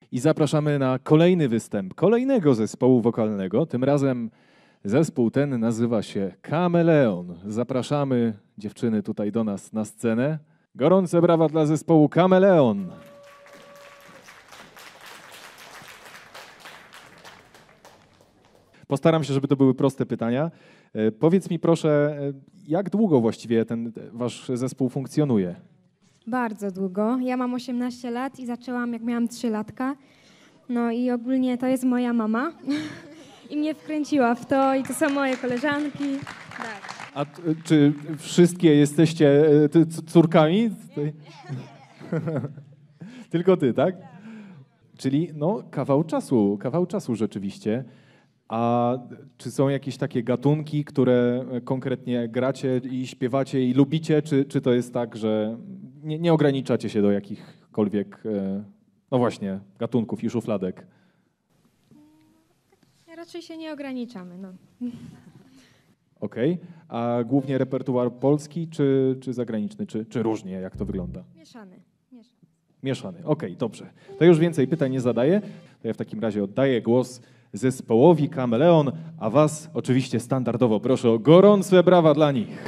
I zapraszamy na kolejny występ kolejnego zespołu wokalnego. Tym razem zespół ten nazywa się Kameleon. Zapraszamy dziewczyny tutaj do nas na scenę. Gorące brawa dla zespołu Kameleon. Postaram się, żeby to były proste pytania. Powiedz mi proszę, jak długo właściwie ten wasz zespół funkcjonuje? Bardzo długo. Ja mam 18 lat i zaczęłam jak miałam 3 latka. No i ogólnie to jest moja mama i mnie wkręciła w to i to są moje koleżanki. Tak. A czy wszystkie jesteście córkami? Tylko ty, tak? Czyli no kawał czasu rzeczywiście. A czy są jakieś takie gatunki, które konkretnie gracie i śpiewacie i lubicie, czy to jest tak, że nie ograniczacie się do jakichkolwiek, no właśnie, gatunków i szufladek? Raczej się nie ograniczamy. No. Okej. A głównie repertuar polski czy zagraniczny, czy różnie, jak to wygląda? Mieszany. Mieszany, okej, dobrze. To już więcej pytań nie zadaję. To ja w takim razie oddaję głos zespołowi Kameleon, a was oczywiście standardowo proszę o gorące brawa dla nich.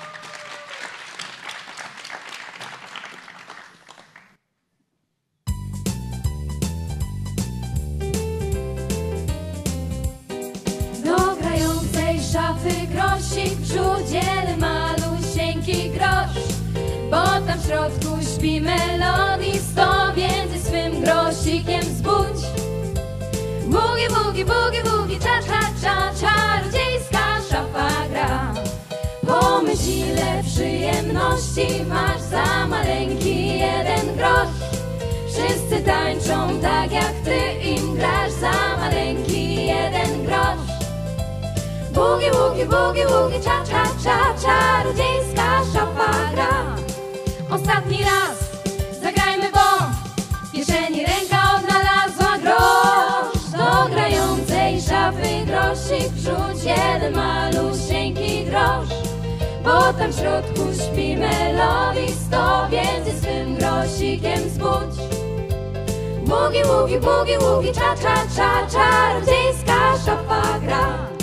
Do grającej szafy grosik wrzuć jeden malusieńki grosz, bo tam w środku śpi melodisto, więc swym grosikiem zbudź. Bugi, bugi, bugi, bugi, cza, cza, cza, czarodziejska szafa gra. Pomyśl, ile przyjemności masz za maleńki jeden grosz. Wszyscy tańczą tak jak ty im grasz za maleńki jeden grosz. Bugi, bugi, bugi, bugi, cza, cza, cza, czarodziejska szafa gra. Ostatni raz zagrajmy, bo w kieszeni ręka odnalazła grosz. Do grającej szafy grosik wrzuć jeden malusieńki grosz, bo tam w środku śpi melodisto, więc swym grosikiem zbudź. Bugi, bugi, bugi, bugi, cza, cza, cza, czarodziejska szafa gra.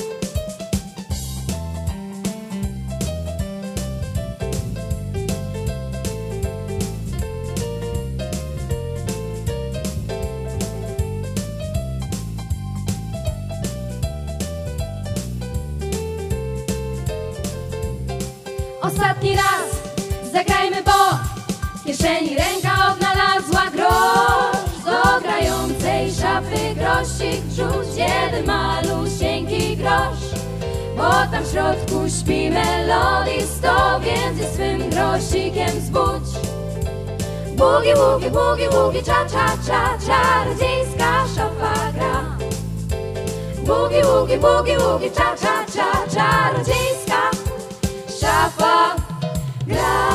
Ostatni raz zagrajmy, bo w kieszeni ręka odnalazła grosz. Do grającej szafy grosik wrzuć jeden malusieńki grosz, bo tam w środku śpi melodisto, więc swym grosikiem zbudź. Bugi, bugi, bugi, bugi, cza, cza, cza, czarodziejska szafa gra. Bugi, bugi, bugi, bugi, cza, cza, cza, czarodziejska szafa gra.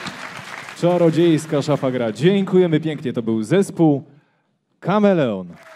Czarodziejska szafa gra. Dziękujemy pięknie. To był zespół Kameleon.